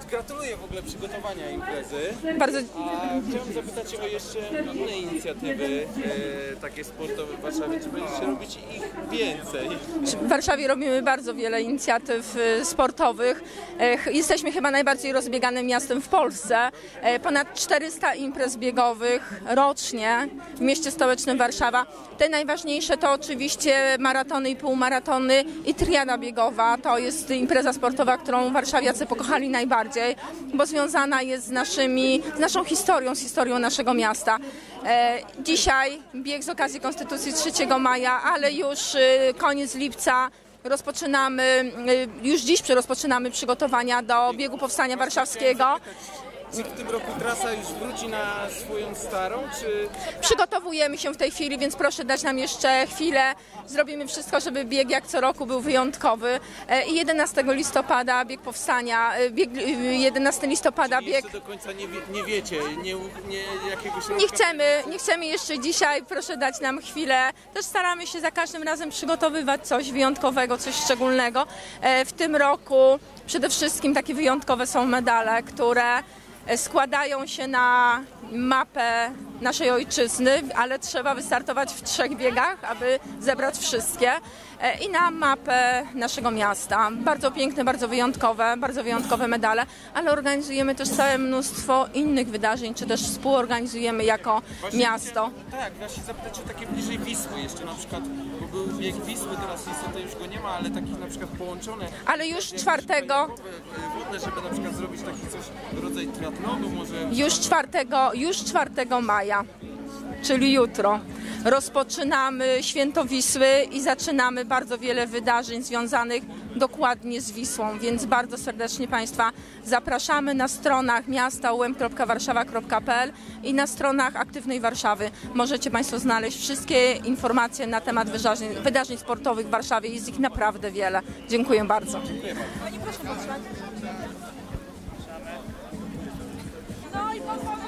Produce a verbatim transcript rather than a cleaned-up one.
gratuluję w ogóle przygotowania imprezy. Bardzo... A chciałem zapytać o jeszcze inne inicjatywy e, takie sportowe w Warszawie. Czy będziecie robić ich więcej? W Warszawie robimy bardzo wiele inicjatyw sportowych. Jesteśmy chyba najbardziej rozbieganym miastem w Polsce. Ponad czterysta imprez biegowych rocznie w mieście stołecznym Warszawa. Te najważniejsze to oczywiście maratony i półmaratony i triada biegowa. To jest impreza sportowa, którą warszawiacy pokochali najbardziej, bo związana jest z, naszymi, z naszą historią, z historią naszego miasta. Dzisiaj bieg z okazji Konstytucji trzeciego maja, ale już koniec lipca rozpoczynamy, już dziś rozpoczynamy przygotowania do biegu Powstania Warszawskiego. Czy w tym roku trasa już wróci na swoją starą, czy... Przygotowujemy się w tej chwili, więc proszę dać nam jeszcze chwilę. Zrobimy wszystko, żeby bieg jak co roku był wyjątkowy. I jedenastego listopada bieg Powstania, bieg, jedenastego listopada Czyli bieg... jeszcze do końca nie, wie, nie wiecie, nie, nie jakiegoś... Nie chcemy, nie chcemy jeszcze dzisiaj, proszę dać nam chwilę. Też staramy się za każdym razem przygotowywać coś wyjątkowego, coś szczególnego. W tym roku przede wszystkim takie wyjątkowe są medale, które składają się na mapę naszej ojczyzny, ale trzeba wystartować w trzech biegach, aby zebrać wszystkie, i na mapę naszego miasta. Bardzo piękne, bardzo wyjątkowe, bardzo wyjątkowe medale, ale organizujemy też całe mnóstwo innych wydarzeń, czy też współorganizujemy jako Właśnie miasto. Chciałem, tak, właśnie zapytać o takie bliżej Wisły jeszcze na przykład, bo był bieg Wisły, teraz niestety już go nie ma, ale takich na przykład połączone. Ale już czwartego... Wodne, żeby na przykład zrobić taki coś, rodzaj triatlonu może... Już czwartego, już czwartego maja, czyli jutro, rozpoczynamy Święto Wisły i zaczynamy bardzo wiele wydarzeń związanych dokładnie z Wisłą, więc bardzo serdecznie Państwa zapraszamy na stronach miasta u m kropka warszawa kropka p l i na stronach Aktywnej Warszawy. Możecie Państwo znaleźć wszystkie informacje na temat wydarzeń, wydarzeń sportowych w Warszawie. Jest ich naprawdę wiele. Dziękuję bardzo. Dziękuję bardzo. No i